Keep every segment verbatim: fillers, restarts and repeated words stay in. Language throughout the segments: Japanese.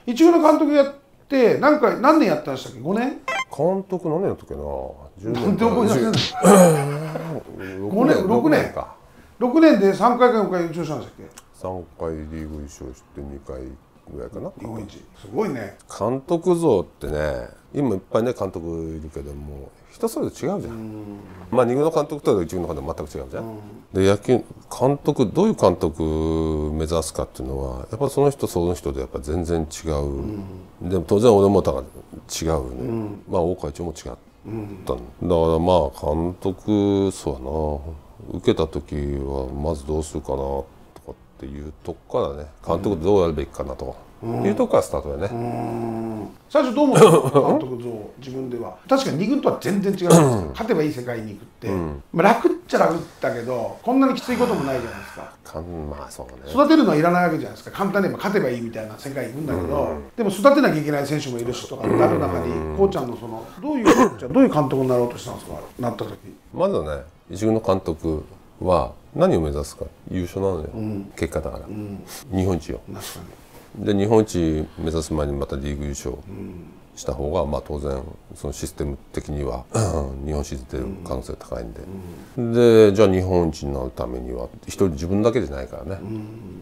一軍の監督やって何回何年やったんでしたっけ？ごねん？ 監督何年やったっけな。じゅうねんなんで覚えてないの？ごねんろくねんか。 ろくねんでさんかいかよんかい優勝したんでしたっけ？ さんかいリーグ優勝してにかいぐらいかな。 日本一。すごいね。 監督像ってね、今いっぱいね監督いるけども人それぞれ違うじゃん。まあに軍の監督といち軍の監督は全く違うじゃん。で野球監督どういう監督目指すかっていうのはやっぱりその人その人でやっぱ全然違う。でも当然俺もだから違うね。まあ大川一も違った。だからまあ監督そうやな、受けた時はまずどうするかなとかっていうとこからね、監督どうやるべきかなというとこからスタートだね。 最初どう思ったの？監督像自分では。確かにに軍とは全然違うんですよ。勝てばいい世界に行くって、まあ楽っちゃ楽だけどこんなにきついこともないじゃないですか。 まあそうね、 育てるのはいらないわけじゃないですか。簡単に言えば勝てばいいみたいな世界に行くんだけど、でも育てなきゃいけない選手もいるしとかってある中に、こうちゃんのそのどういうじゃあどういう監督になろうとしたんですか？なった時。 まずはね、一軍の監督は何を目指すか、優勝なのよ、うん、結果だから、うん、日本一よ。 確かにで日本一目指す前にまたリーグ優勝した方が、まあ当然そのシステム的には日本シリーズ出る可能性高いんで、うん、でじゃあ日本一になるためには一人自分だけじゃないからね、うん、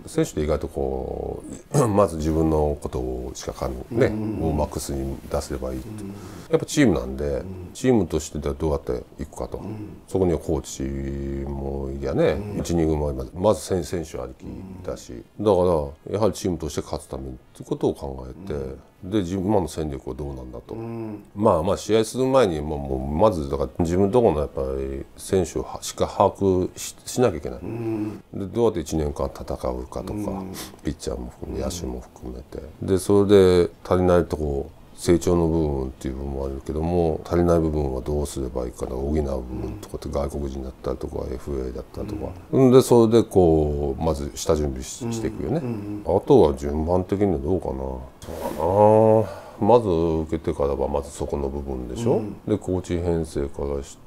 選手って意外とこうまず自分のことをしかかんね、うん、をマックスに出せればいいって、うん、やっぱチームなんで、うん、チームとしてどうやっていくかと、うん、そこにはコーチもいやね、うん、いち、に軍もまず選手ありきだし、だからやはりチームとして勝つためにっていうことを考えて、うん、で今の戦力はどうなんだと、うん、まあまあ試合する前にもうもうまずだから自分のところのやっぱり選手をしっかり把握 し, しなきゃいけない、うん、でどうやっていちねんかん戦うかとか、うん、ピッチャーも含め野手も含めて、でそれで足りないとこ成長の部分っていう部分もあるけども、足りない部分はどうすればいいかな、補う部分とかって外国人だったりとか エフエー だったりとか、うん、でそれでこうまず下準備 し, していくよね、うんうん、あとは順番的にはどうかな、そうだな、まず受けてからはまずそこの部分でしょ、うん、でコーチ編成からして、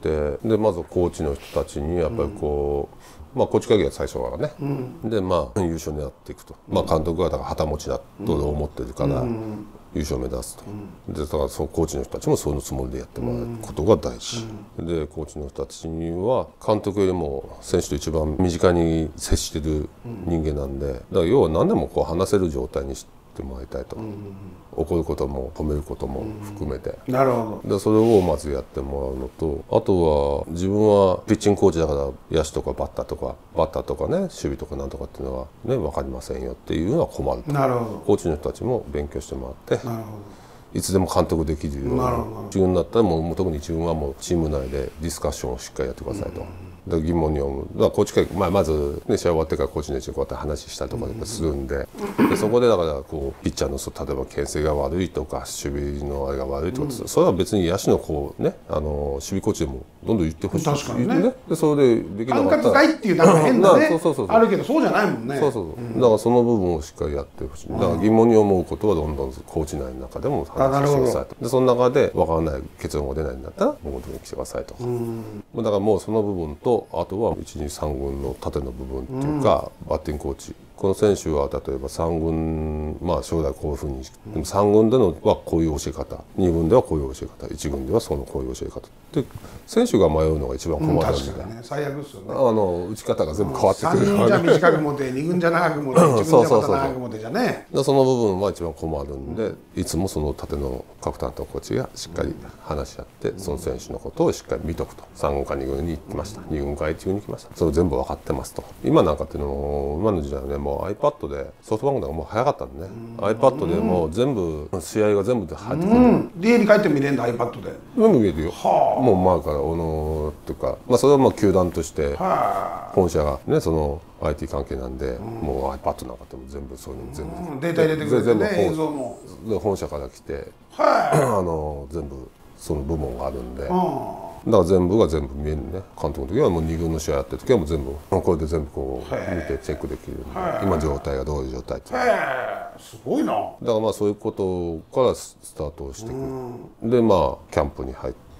でまずコーチの人たちにやっぱりこう、まあコーチ会議は最初からね、うん、でまあ優勝狙っていくと、うん、まあ監督はだから旗持ちだと思ってるから、うん、優勝を目指すと、うん、でだからそのコーチの人たちもそのつもりでやってもらうことが大事、うん、でコーチの人たちには監督よりも選手と一番身近に接してる人間なんで、だから要は何でもこう話せる状態にしてもらいたいと、うん、怒ることも褒めることも含めて、 うん、なるほど。 でそれをまずやってもらうのと、あとは自分はピッチングコーチだから野手とかバッターとかバッターとかね、守備とかなんとかっていうのはね分かりませんよっていうのは困ると。 なるほど。 コーチの人たちも勉強してもらって、なるほど、いつでも監督できるように、一軍だったらもう特に一軍はもうチーム内でディスカッションをしっかりやってくださいと。うん、疑問に思う。だからコーチ会、まあ、まず、ね、試合終わってからコーチの位置にこうやって話したりとかするんで、うん、でそこでだからこうピッチャーの例えば牽制が悪いとか守備のあれが悪いとか、うん、それは別に野手のこうね、あの守備コーチでもどんどん言ってほしい。 確かにね。 でそれでできなかったら管轄外っていうなんか変なねあるけど、そうじゃないもんね。 そうそうそう、うん、だからその部分をしっかりやってほしい。だから疑問に思うことはどんどんコーチ内の中でも話してくださいと。でその中で分からない結論が出ないんだったらもう本当に来てくださいと。うん、だからもうその部分と、あとはいち、に、さん軍の縦の部分っていうか、うん、バッティングコーチ、この選手は例えばさん軍、まあ将来こういうふうに、でもさん軍でのはこういう教え方、に軍ではこういう教え方、いち軍ではそのこういう教え方で、選手が迷うのが一番困るんだよ、うん、確かにね、最悪ですよね。あの打ち方が全部変わってくる。 さん軍じゃ短く持て、に軍じゃ長く持て、いち軍じゃまた長く持てじゃね。 その部分は一番困るんで、うん、いつもその縦の各担当コーチがしっかり話し合って、うん、その選手のことをしっかり見とくと。さん軍かに軍に行きました、に軍かいち軍に来ました、それ全部分かってますと。今なんかっていうのも今の時代はね、もう iPad でソフトバンクなんかもう早かったんでね、iPad でもう全部試合が全部で入ってくる、うん、 で家に帰っても見れるんだ iPad で。 全部見れるよ。はあ、もう前から小野とか、まあそれはまあ球団として本社がね、その アイティー 関係なんで、うん、もう iPad なんかっても全部そういうの全部、 うん、データ入れてくれてね、映像もで本社から来て、はあ、あの全部その部門があるんで、はあ、だから全部が全部見えるね。監督の時はもうに軍の試合やってる時はもう全部これで全部こう見てチェックできるんで、今状態がどういう状態って。 すごいな。だからまあそういうことからスタートをしていく。でまあキャンプに入っていって、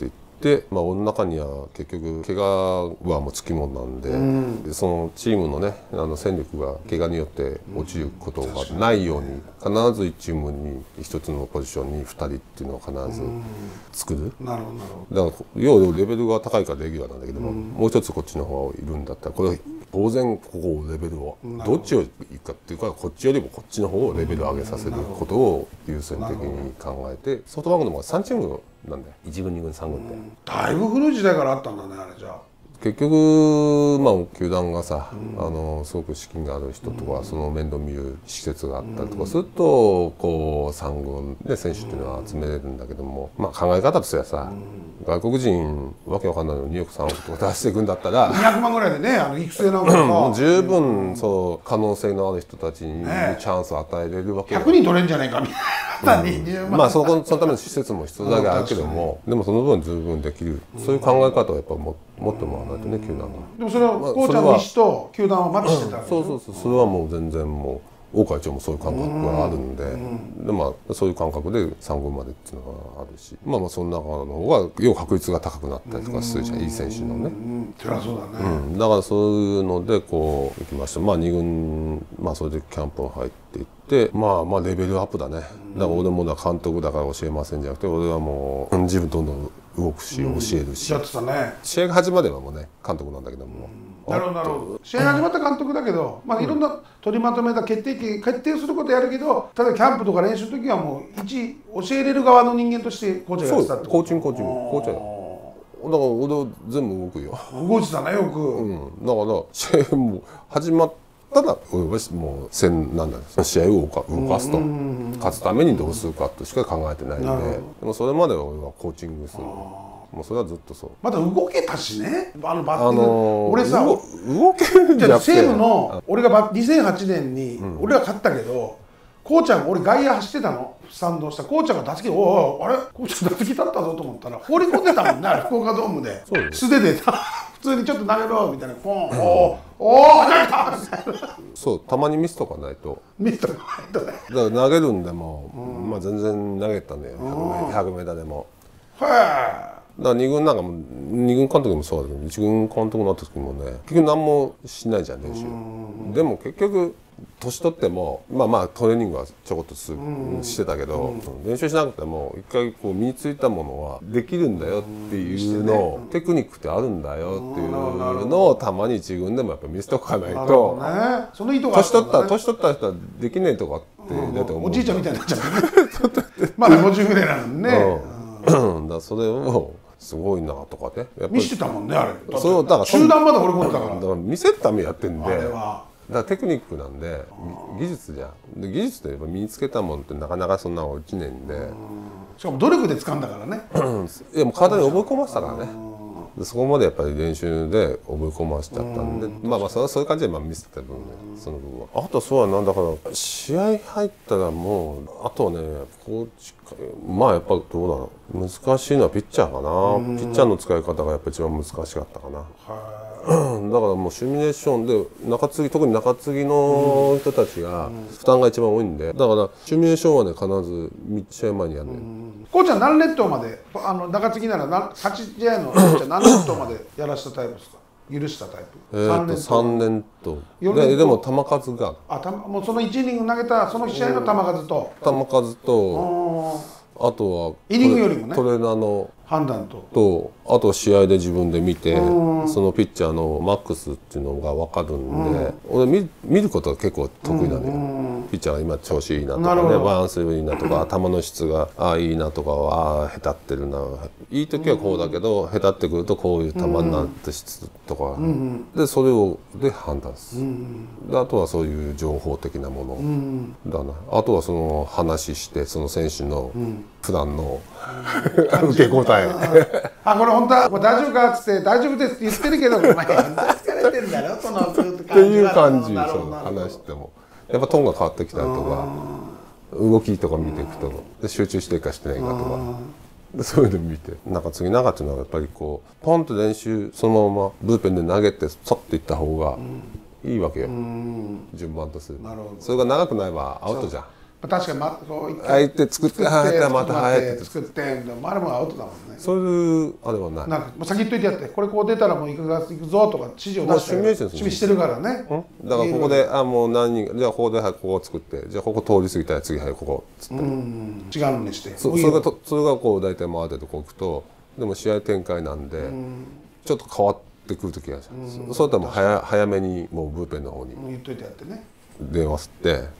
で、まあ、俺の中には結局怪我はもうつきものなんで、うん、でそのチームのねあの戦力が怪我によって落ちることがないように、必ずいちチームにひとつのポジションにふたりっていうのを必ず作る。 なるほどなるほど。 だから要はレベルが高いからレギュラーなんだけども、うん、もう一つこっちの方がいるんだったらこれ当然ここをレベルをどっちをいくかっていうか、こっちよりもこっちの方をレベル上げさせることを優先的に考えて、ソフトバンクの方がさんチームなんだよ、いち軍に軍さん軍って、うん、 だいぶ古い時代からあったんだねあれじゃあ。 結局、まあ、球団がさ、うん、あのすごく資金がある人とか、うん、その面倒見る施設があったりとかすると、こうさん軍で選手っていうのは集めれるんだけども、まあ、考え方としてはさ、うん、外国人わけわかんないのににおくさんおくとか出していくんだったらにひゃくまんぐらいでね、あの育成なんかもう十分そう可能性のある人たちにチャンスを与えれるわけよ。 ひゃくにん取れんじゃないかみたいな、にじゅうまん、 まあそのそのための施設も必要だけあるけども、でもその分十分できる、そういう考え方をやっぱも持ってもらわないとね、球団が。 でもそれはコーチャーの意思と球団はマッチしてたわけでしょ。 そうそうそう、それはもう全然もう大会長もそういう感覚があるんで、でまあそういう感覚でさん軍までっていうのがあるし、まあまあその中の方が要確率が高くなったりとかするじゃん、いい選手のね。 そりゃそうだね、 うん、だからそういうのでこう行きました。まあに軍、まあそれでキャンプに入っていって、まあまあレベルアップだね。だから俺もだ監督だから教えませんじゃなくて、俺はもう自分どんどん動くし、教えるし、 やってたね。 試合が始まればもうね監督なんだけども、 なるほどなるほど。試合が始まった監督だけど、まあいろんな取りまとめた決定権決定することやるけど、ただキャンプとか練習の時はもう一教えれる側の人間としてコーチがやってたってこと。 コーチングコーチングコーチだよ。だから俺全部動くよ。 動いてたねよく。 うん、だから試合も始まったら俺はもう戦なんだよ。試合を動かすと勝つためにどうするかとしか考えてないんで、でもそれまでは俺はコーチングする。もうそれはずっとそう。 まだ動けたしね、あのバッティング、あのー、俺さ動けるんじゃなくて、 西武の俺がにせんはちねんに俺が勝ったけど、こうちゃん俺外野走ってたの、スタンドしたこうちゃんが打席、おおあれこうちゃん打席立ったぞと思ったら放り込んでたもんねあれ福岡ドームで素手で普通にちょっと投げろみたいな、ポン、おおお投げたみたいな。 そう、たまにミスとかないとミスとかないとね。 だから投げるんでも、うん、まあ全然投げたね、ひゃくメーターでも。 へえ。 だからに軍なんかもに軍監督もそうだけどいち軍監督になった時もね結局何もしないじゃん練習。でも結局年取ってもまあまあトレーニングはちょこっとすしてたけど、練習しなくても一回こう身についたものはできるんだよっていうのを、テクニックってあるんだよっていうのをたまに一軍でもやっぱ見せておかないと、年取った年取った人はできないとかってだって思う。 おじいちゃんみたいになっちゃうまだごじゅうぐらいなのにね。 だそれをすごいなとかね見せてたもんねあれ。 そうだから中段まで放り込んでたから。 だから見せるためにやってんで、だからテクニックなんで技術じゃん。で技術ってやっぱ身につけたものってなかなかそんな落ちねえんで、 しかも努力で掴んだからね。 いやもう体に覚え込ませたからね。でそこまでやっぱり練習で覚え込ませちゃったんで、まあまあそれはそういう感じでまあ見せてた分ね、その部分は。あとそうはなんだから試合入ったらもうあとはねコーチまあやっぱどうだろう、難しいのはピッチャーかな。ピッチャーの使い方がやっぱ一番難しかったかな。だからもうシミュレーションで中継ぎ特に中継ぎの人たちが負担が一番多いんで、だからシミュレーションはね必ず試合前にやるね。 コーチは何列島まであの中継ぎなら勝ち試合のコーチは何列島までやらしたタイプですか、許したタイプ。 えっとさん連投ででも球数があたもうそのいちイニング投げたその試合の球数と球数とあとはイニングよりもねトレーナーの判断ととあと試合で自分で見てそのピッチャーのマックスっていうのが分かるんで、俺 見, 見ることが結構得意なのよ。ピッチャーが今調子いいなとかね、バランスいいなとか頭の質がああいいなとかはああへたってるな、いい時はこうだけどへたってくるとこういう球になって質とかでそれをで判断する。であとはそういう情報的なものだな。あとはその話してその選手の普段の受け答えあこれ本当は大丈夫かっつって大丈夫ですって言ってるけどお前疲れてるんだろそのっていう感じそう話してもやっぱトーンが変わってきたりとか動きとか見ていくとで集中してるかしてないかとかでそういうの見てなんか次長っていうのはやっぱりこうポンと練習そのままブルペンで投げてそっといった方がいいわけよ、順番とする。それが長くなればアウトじゃん。 確かにまこう一相手作って作ってまた入って作ってあれもアウトだもんね。 そういうあれはない。 なんかもう先言っといてやって、これこう出たらもう行く行くぞとか指示を出してシミュレーションする準備してるからね。 だからここであもう何人じゃあここではいここを作ってじゃあここ通り過ぎたら次はいここっつって、 うん違うのにして。 そそれがとそれがこう大体回っててこう行くとでも試合展開なんでちょっと変わってくる時があるじゃん。そういったらもう早早めにもうブルペンの方に言っといてやってね。 電話して。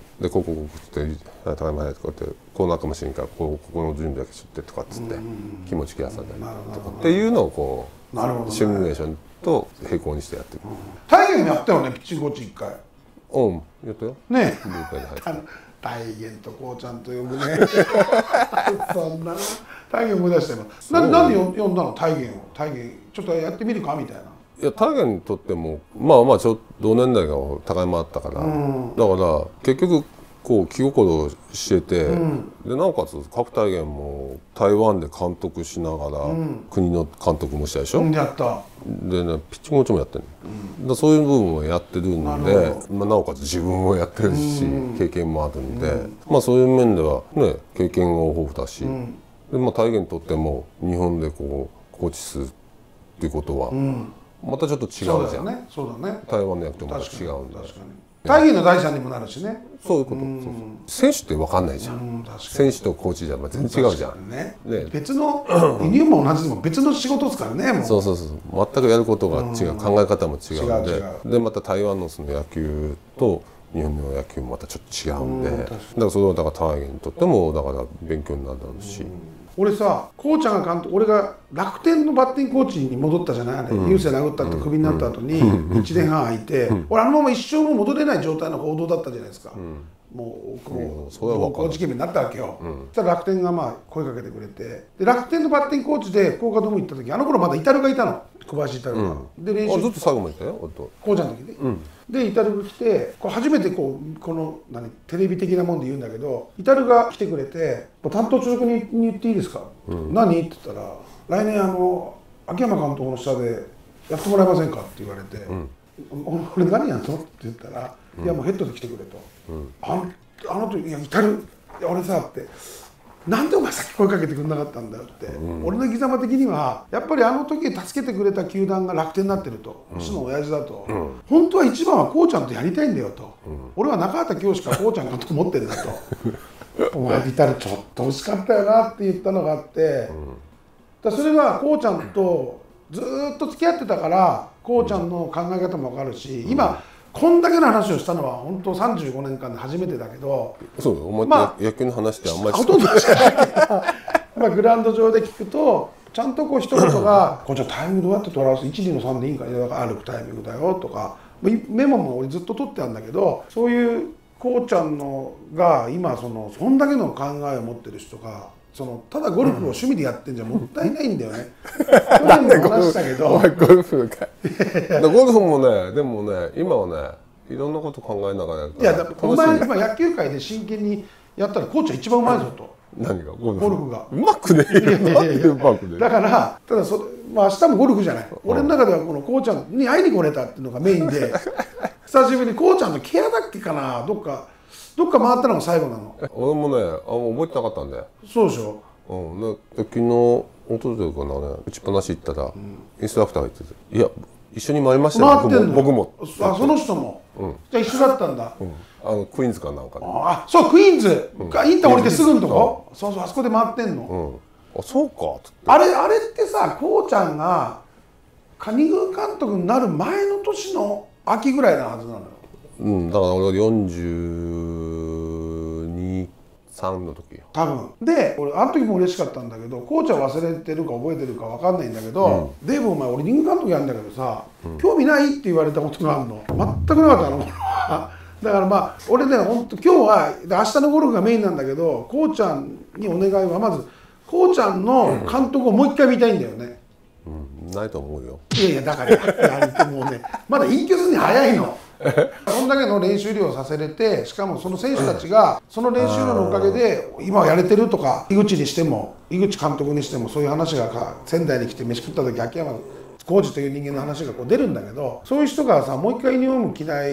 でここここって「高山早くこうやってこうなるかもしれんからこここの準備だけしとって」とかっつって気持ち切らさないとかっていうのをこうシミュレーションと並行にしてやっていく。 大元もやったよねピッチングコーチ一回。 うんやったよ。 ねブルペンに入って。 大元とこうちゃんと呼ぶね。そんな大元思い出したよ。ななんで呼んだの大元を。大元ちょっとやってみるかみたいな。 いや大元にとってもまあまあちょっと同年代が高山あったから、うん、だから結局こう気心してて、うん、でなおかつ各大元も台湾で監督しながら、うん、国の監督もしたでしょ、うん、やったで、ね、ピッチングコーチもやってる、うん、だそういう部分をやってるんで な,、まあ、なおかつ自分もやってるし、うん、経験もあるんで、うん、まあそういう面ではね経験が豊富だし、うん、でまあ大元にとっても日本でこうコーチするっていうことは、うんまたちょっと違うじゃん。そうだね。そうだね。台湾の役とまた違うんで。確かに。大義の第三にもなるしね。そういうこと。選手って分かんないじゃん。選手とコーチじゃ全然違うじゃん。ね。別の輸入も同じでも別の仕事ですからね。そうそうそう。全くやることが違う、考え方も違うんで、でまた台湾のその野球と日本の野球もまたちょっと違うんで、だからそれはだから大義にとってもだから勉強になるし。俺さ、こうちゃんが監督、俺が楽天のバッティングコーチに戻ったじゃない、うん、優勢殴ったってクビになった後にいちねんはん空いて、うん、俺あのまま一生も戻れない状態の報道だったじゃないですか、うん、もうこう高校事件になったわけよ、うん、そしたら楽天がまあ声かけてくれて、で楽天のバッティングコーチで福岡ドーム行った時、あの頃まだイタルがいたの、小林イタルが、うん、で練習ずっと最後までいたよ、 こうちゃんの時に、うん、でイタルが来て、こう初めてこうこの何テレビ的なもんで言うんだけど、イタルが来てくれて「担当直属に言っていいですか、うん、何?」って言ったら「来年あの秋山監督の下でやってもらえませんか?」って言われて「うん、俺何やんの?」って言ったら「うん、いやもうヘッドで来てくれ」と「うん、あのあの時いやイタルいや俺さ」って「なんでお前さっき声かけてくれなかったんだよ」って、うん、俺の生き様的にはやっぱりあの時助けてくれた球団が楽天になってると、うちの親父だと、うん、本当は一番はこうちゃんとやりたいんだよと、うん、俺は中畑清しかこうちゃんかと思ってるんだとお前いたらちょっと惜しかったよなって言ったのがあって、うん、だそれはこうちゃんとずっと付き合ってたからこうちゃんの考え方も分かるし、うん、今こんだけの話をしたのは本当さんじゅうごねんかんで初めてだけど、 そうだお前、まあ、野球の話ってあんまりほとんどじゃないけどまあグラウンド上で聞くとちゃんとこう一言が「こっちはタイミングどうやって取らすいち、にのさんでいいんかいやだから歩くタイミングだよ」とかメモも俺ずっと取ってあるんだけど、そういうこうちゃんのが今そのそんだけの考えを持ってる人がそのただゴルフを趣味でやってんじゃもったいないんだよね。去年も話したけどゴルフかゴルフもねでもね今はねいろんなこと考えながらやるからいやだお前今野球界で真剣にやったらコーチは一番うまいぞと。 何がゴルフがうまくねえよだからただそれ、まあ、明日もゴルフじゃない、うん、俺の中ではこのこうちゃんに会いに来れたっていうのがメインで久しぶりにこうちゃんのケアだっけかなどっかどっか回ったのが最後なの。 俺もねあ覚えてなかったんで。 そうでしょ、 うん、で昨日一昨日かなね打ちっぱなし行ったら、うん、インストラクターが言ってて「いや一緒に回りましたよ」 回ってんの僕もあその人も、うん、じゃあ一緒だったんだ、 うんあのクイーンズかなんかで、 あそうクイーンズが、うん、インター降りてすぐのとこ、うん、そうそうあそこで回ってんの、 うん、あそうかっつってあれあれってさこうちゃんが蟹宮監督になる前の年の秋ぐらいなはずなのよ。 うんだから俺はよんじゅうに、さんの時よ多分で俺あの時も嬉しかったんだけどコーチは忘れてるか覚えてるか分かんないんだけど、うん、デーブお前俺リング監督やるんだけどさ、うん、興味ないって言われたことがあるの全くなかったのだからまあ俺ね本当今日は明日のゴルフがメインなんだけどこうちゃんにお願いはまずこうちゃんの監督をもう一回見たいんだよね、 うん、ないと思うよ。 いやいやだからもうねまだ隠居するに早いのそんだけの練習量をさせれてしかもその選手たちがその練習量のおかげで今はやれてるとか井口にしても井口監督にしてもそういう話が仙台に来て飯食った時秋山浩二という人間の話がこう出るんだけどそういう人がさもう一回ユニフォーム着ない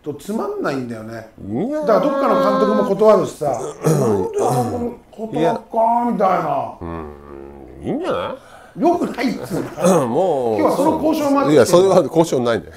とつまんないんだよね。 いやだからどっかの監督も断るしさ、なんであの子断っかみたいな。 いいんじゃない？ よくないっつうの。 もう今日はその交渉まで。 いやそれは交渉ないんだよ。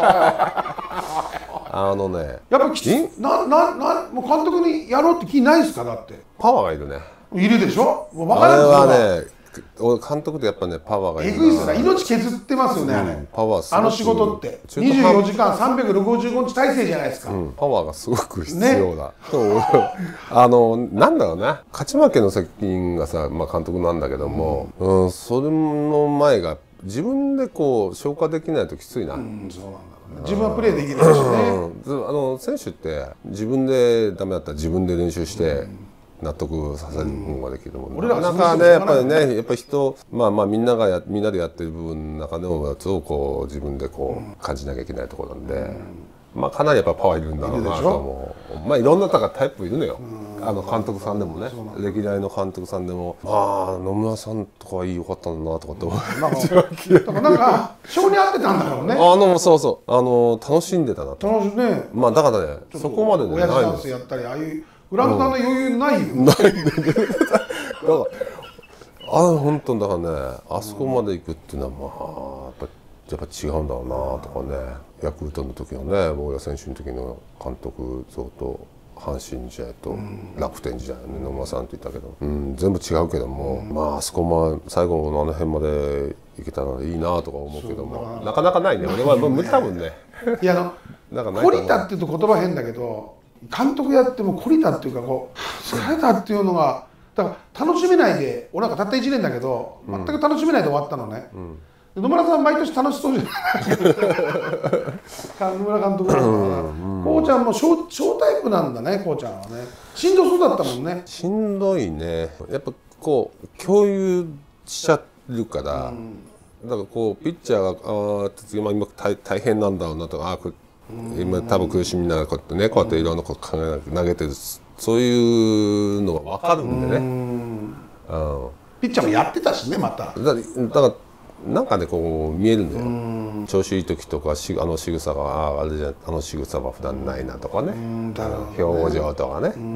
あのね、 やっぱきつなななもう監督にやろうって気ないですか？だってパワーがいるね。 いるでしょ。もう分かあれらんですよ。 はね、俺監督ってやっぱねパワーがいる。 えぐいっすな。命削ってますよね、あれ。 パワーすごくあの仕事ってにじゅうよじかんさんびゃくろくじゅうごにち体制じゃないですか。 うん、パワーがすごく必要だ。ね、あのなんだろうね、勝ち負けの責任がさ、まあ、監督なんだけども、うんうん、それの前が自分でこう消化できないときついな。うん、そうなんだろうね。自分はプレーできるしね。うん、あの選手って自分でダメだったら自分で練習して。うん、納得させるのができるもん、うん、なんかねやっぱりねやっぱり人まあまあみんながやみんなでやってる部分の中でもをこう自分でこう、うん、感じなきゃいけないところなんで、うん、まあかなりやっぱパワーいるんだろうなと思う。まあいろんなタイプいるのよ、うん、あの監督さんでもね、歴代の監督さんでもまあ野村さんとかはいいよかったんだなとかって思う。なんか性に合ってたんだろうね。あのそうそうあの楽しんでたなと。楽しいね。まあだからねそこまでねないんです。親父ダンスやったりああいうグラウンドの余裕ないよ、うん、ないんだけどだからあ本当だからねあそこまで行くっていうのはまあやっぱやっぱ違うんだろうなとかね。ヤクルトの時のね大谷選手の時の監督像と阪神時代と楽天時代のね野村さんって言ったけど、うん、全部違うけども、うん、まああそこま最後のあの辺まで行けたらいいなとか思うけどもなかなかないね。俺はもう無理多分ね。いやあのなんか懲りたっていうと言葉変だけど。監督やっても懲りたっていうかこう疲れたっていうのがだから楽しめないで俺なんかたったいちねんだけど全く楽しめないで終わったのね、うん、野村さん毎年楽しそうじゃない野村監督なのかな。こうちゃんも小タイプなんだね。こうちゃんはねしんどそうだったもんね。しんどいね。やっぱこう共有しちゃうから、うん、だからこうピッチャーがあ今今 大, 大変なんだろうなとかあこれ今多分苦しみながらこうやってねこうやっていろんなこと考えながら投げてるそういうのが分かるんでね。うんピッチャーもやってたしねまた。だ, だからなんかねこう見えるんだよ。ん調子いい時とかしあの仕草がああれじゃあの仕草は普段ないなとかね、ね表情とかね、うん、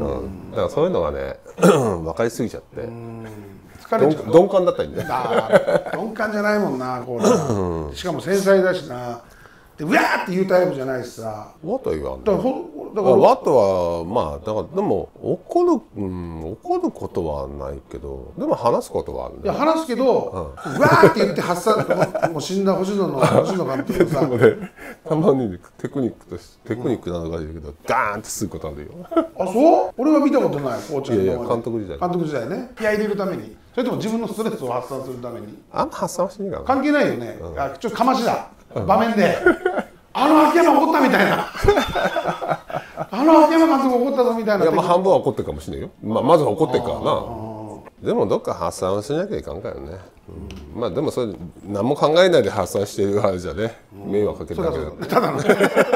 だからそういうのがね分かりすぎちゃって疲れちゃう。鈍感だったりね。鈍感じゃないもんなこれ。しかも繊細だしな。でうわーって言うタイプじゃないしさ。ワトは言わんの。だからワトはまあだからでも怒る、うん、怒ることはないけどでも話すことはあるね。いや話すけど、うん、うわーって言って発散もう死んだ星野の星野監督さ。でもねたまにテクニックとしてテクニックなのがいるけどガーンってすることあるよ。あそう俺は見たことない。コーチのいやいや監督時代監督時代ね気合い入れるためにそれとも自分のストレスを発散するために。あんま発散はしないから関係ないよね、うん、あちょっとかましだ場面であの秋山怒ったみたいなあの秋山監督怒ったぞみたいな。いやまあ半分は怒ってるかもしれないよ。まあまずは怒ってるからな。でもどっか発散はしなきゃいかんからね、うん、まあでもそれ何も考えないで発散してるあれじゃね、うん、迷惑かけるだけだってただの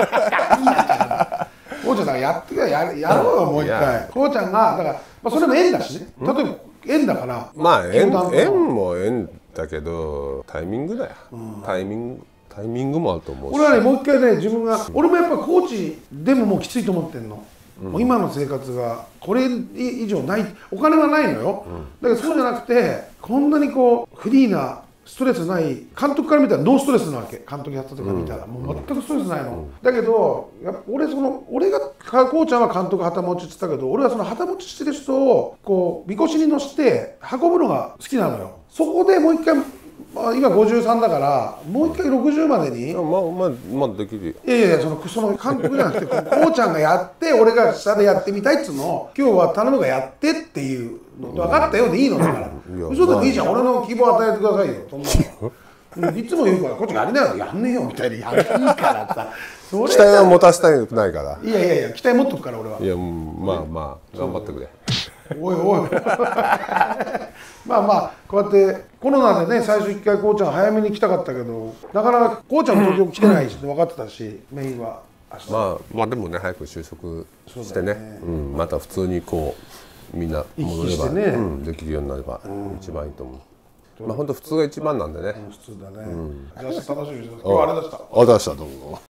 こうちゃんがやってややろうよもう一回。こうちゃんがだから、まあ、それも縁だしね。例えば縁だからまあ縁も縁だけどタイミングだよ、うん、タイミングタイミングもあると思うし。俺はねもう一回ね自分が俺もやっぱコーチでももうきついと思ってんの、うん、もう今の生活がこれ以上ないお金はないのよ、うん、だけどそうじゃなくてこんなにこうフリーなストレスない監督から見たらノーストレスなわけ。監督やった時から見たら、うん、もう全くストレスないの、うん、だけどやっぱ俺その俺がこうちゃんは監督旗持ちって言ったけど俺はその旗持ちしてる人をこうみこしに乗せて運ぶのが好きなのよ。そこでもう一回まあ今ごじゅうさんだからもう一回ろくじゅうまでに、うん、まあまあまあできるよ。いやいやそのその監督じゃなくてこうちゃんがやって俺が下でやってみたいっつうのを今日は頼むがやってっていうの分かったよでいいのだから、うん、嘘でもいいじゃん、俺の希望を与えてくださいよそんなのいつも言うからこっちがやりなよやんねえよみたいにやるからさそれ期待は持たせたくないから。いやいやいや期待持っとくから俺は。いや、うん、まあまあ頑張ってくれ。おいおいまあまあこうやってコロナでね最初一回こうちゃん早めに来たかったけどなかなかこうちゃんも東京来てないし分かってたしメインは明日。まあまあでもね早く就職してね、ね、うん、また普通にこうみんな戻れば、ねうん、できるようになれば一番いいと思う。うん、まあ本当普通が一番なんでね。普通だね。うん、じゃあ楽しみにしてます。今日はありがとうございました。ありがとうございました。どうも。